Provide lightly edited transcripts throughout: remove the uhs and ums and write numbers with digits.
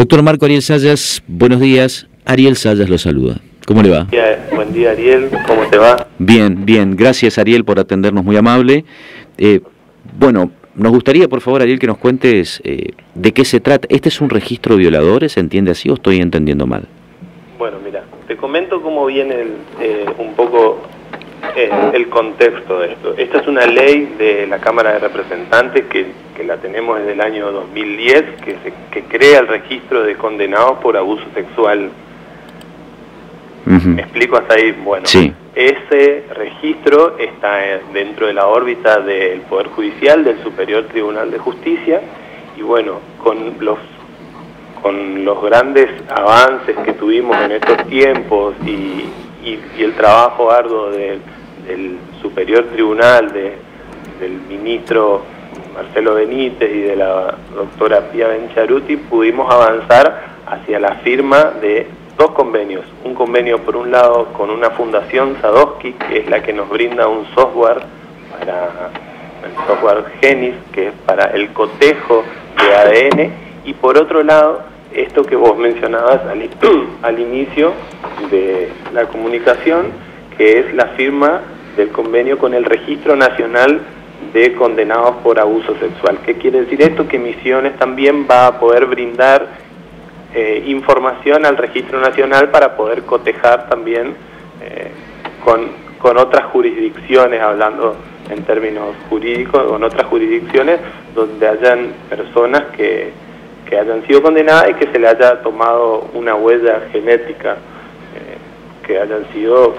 Doctor Marco Ariel Sayas, buenos días. Ariel Sayas lo saluda. ¿Cómo le va? Buen día, Ariel. ¿Cómo te va? Bien, bien. Gracias, Ariel, por atendernos, muy amable. Bueno, nos gustaría, por favor, Ariel, que nos cuentes de qué se trata. ¿Este es un registro de violadores? ¿Se entiende así o estoy entendiendo mal? Bueno, mira, te comento cómo viene un poco el contexto de esto. Esta es una ley de la Cámara de Representantes que la tenemos desde el año 2010, que crea el registro de condenados por abuso sexual. ¿Me explico hasta ahí? Bueno, sí. Ese registro está dentro de la órbita del Poder Judicial, del Superior Tribunal de Justicia, y bueno, con los grandes avances que tuvimos en estos tiempos y el trabajo arduo del Superior Tribunal, del ministro Marcelo Benítez y de la doctora Pia Bencharuti, pudimos avanzar hacia la firma de dos convenios. Un convenio, por un lado, con una fundación, Sadowski, que es la que nos brinda un software para el software Genis, que es para el cotejo de ADN, y por otro lado, esto que vos mencionabas al inicio de la comunicación, que es la firma del convenio con el Registro Nacional de Condenados por Abuso Sexual. ¿Qué quiere decir esto? Que Misiones también va a poder brindar información al Registro Nacional para poder cotejar también con otras jurisdicciones, hablando en términos jurídicos, con otras jurisdicciones donde hayan personas que hayan sido condenadas y que se le haya tomado una huella genética, que hayan sido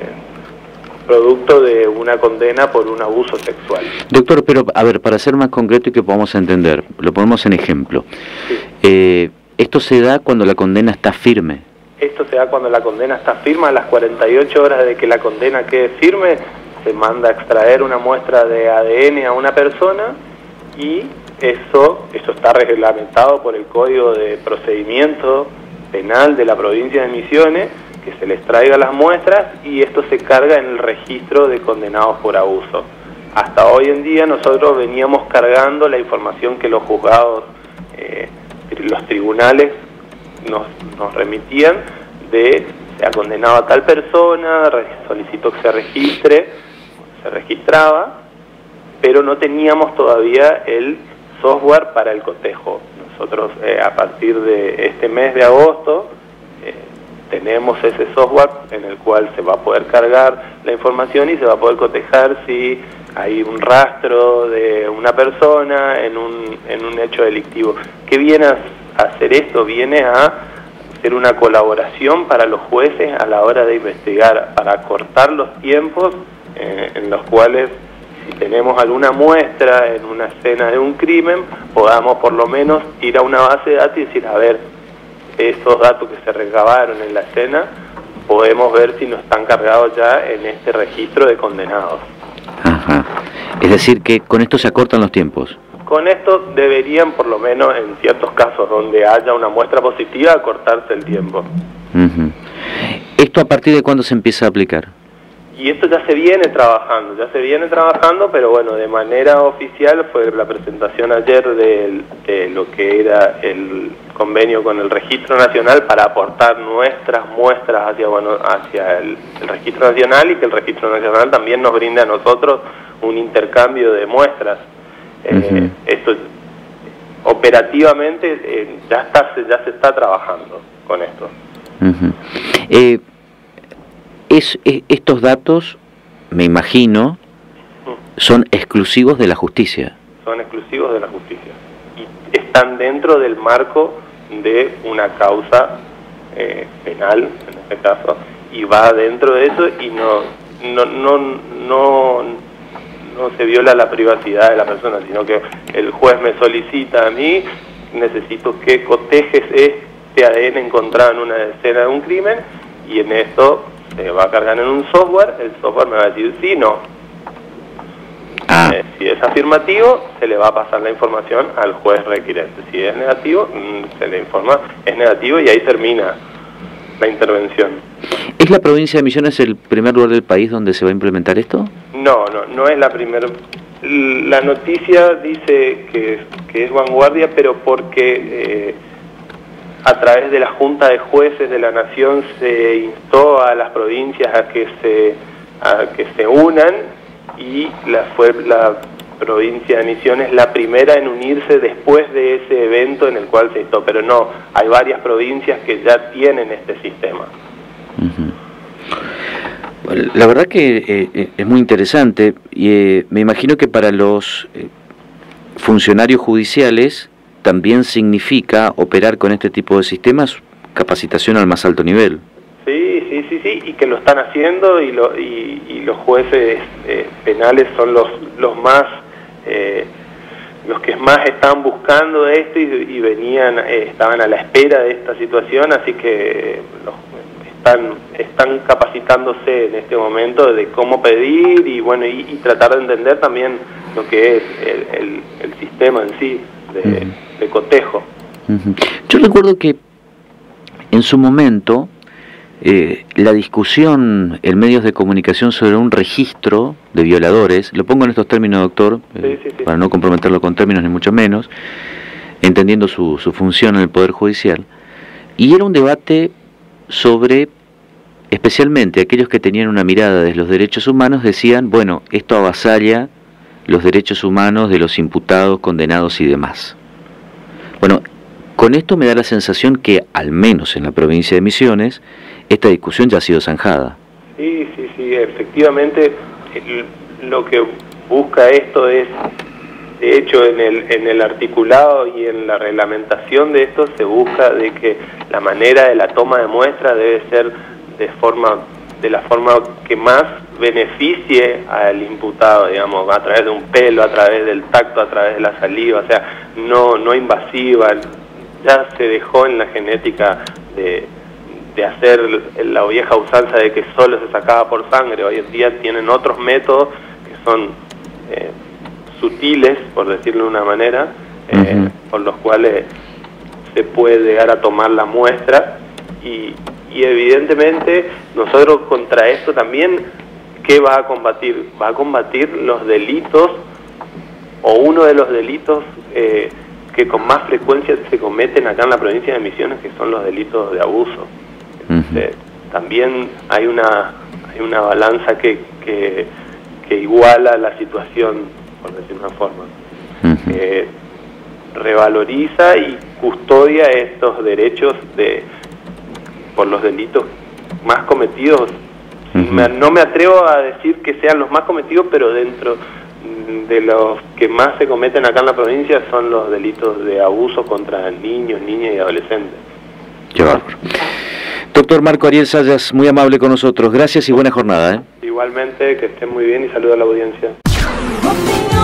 producto de una condena por un abuso sexual. Doctor, pero a ver, para ser más concreto y que podamos entender, lo ponemos en ejemplo. Sí. ¿Esto se da cuando la condena está firme? Esto se da cuando la condena está firme. A las 48 horas de que la condena quede firme, se manda a extraer una muestra de ADN a una persona y eso está reglamentado por el Código de Procedimiento Penal de la provincia de Misiones, que se les traiga las muestras y esto se carga en el registro de condenados por abuso. Hasta hoy en día nosotros veníamos cargando la información que los juzgados, los tribunales nos remitían de se ha condenado a tal persona, solicito que se registre, se registraba, pero no teníamos todavía el software para el cotejo. Nosotros a partir de este mes de agosto tenemos ese software en el cual se va a poder cargar la información y se va a poder cotejar si hay un rastro de una persona en un hecho delictivo. ¿Qué viene a hacer esto? Viene a hacer una colaboración para los jueces a la hora de investigar, para acortar los tiempos en los cuales, si tenemos alguna muestra en una escena de un crimen, podamos por lo menos ir a una base de datos y decir, a ver, esos datos que se recabaron en la escena, podemos ver si no están cargados ya en este registro de condenados. Ajá. Es decir, que con esto se acortan los tiempos. Con esto deberían, por lo menos en ciertos casos donde haya una muestra positiva, acortarse el tiempo. ¿Esto a partir de cuándo se empieza a aplicar? Y esto ya se viene trabajando, pero bueno, de manera oficial fue la presentación ayer de lo que era el convenio con el Registro Nacional para aportar nuestras muestras hacia el Registro Nacional y que el Registro Nacional también nos brinde a nosotros un intercambio de muestras. Esto operativamente ya se está trabajando con esto. Estos datos, me imagino, son exclusivos de la justicia. Son exclusivos de la justicia y están dentro del marco de una causa penal, en este caso, y va dentro de eso y no se viola la privacidad de la persona, sino que el juez me solicita a mí, necesito que cotejes este ADN encontrado en una escena de un crimen, y en esto se va a cargar en un software, el software me va a decir sí, no. Si es afirmativo, se le va a pasar la información al juez requirente. Si es negativo, se le informa, es negativo y ahí termina la intervención. ¿Es la provincia de Misiones el primer lugar del país donde se va a implementar esto? No es la primera. La noticia dice que es vanguardia, pero porque a través de la Junta de Jueces de la Nación se instó a las provincias a que se unan, y fue la provincia de Misiones la primera en unirse después de ese evento en el cual se instó, pero no, hay varias provincias que ya tienen este sistema. La verdad que es muy interesante, y me imagino que para los funcionarios judiciales también significa operar con este tipo de sistemas capacitación al más alto nivel. Sí, y que lo están haciendo, y los jueces penales son los más, los que más están buscando esto, y estaban a la espera de esta situación, así que están capacitándose en este momento de cómo pedir, y bueno, y tratar de entender también lo que es el sistema en sí de cotejo. Yo recuerdo que en su momento la discusión en medios de comunicación sobre un registro de violadores, lo pongo en estos términos, doctor, para no comprometerlo con términos ni mucho menos, entendiendo su función en el Poder Judicial, y era un debate sobre, especialmente aquellos que tenían una mirada de los derechos humanos, decían, bueno, esto avasalla los derechos humanos de los imputados, condenados y demás. Bueno, con esto me da la sensación que, al menos en la provincia de Misiones, esta discusión ya ha sido zanjada. Sí, efectivamente, lo que busca esto es, de hecho, en el articulado y en la reglamentación de esto, se busca de que la manera de la toma de muestra debe ser de la forma que más beneficie al imputado, digamos, a través de un pelo, a través del tacto, a través de la saliva, o sea, no invasiva. Ya se dejó en la genética de hacer la vieja usanza de que solo se sacaba por sangre. Hoy en día tienen otros métodos que son sutiles, por decirlo de una manera, por los cuales se puede llegar a tomar la muestra, y evidentemente nosotros contra esto también, ¿qué va a combatir? Va a combatir los delitos, o uno de los delitos que con más frecuencia se cometen acá en la provincia de Misiones, que son los delitos de abuso. También hay una balanza que iguala la situación, por decir una forma, revaloriza y custodia estos derechos por los delitos más cometidos. No me atrevo a decir que sean los más cometidos, pero dentro de los que más se cometen acá en la provincia son los delitos de abuso contra niños, niñas y adolescentes. Qué bárbaro. Doctor Marco Ariel Zayas, muy amable con nosotros. Gracias y buena jornada. Igualmente, que estén muy bien, y saludo a la audiencia.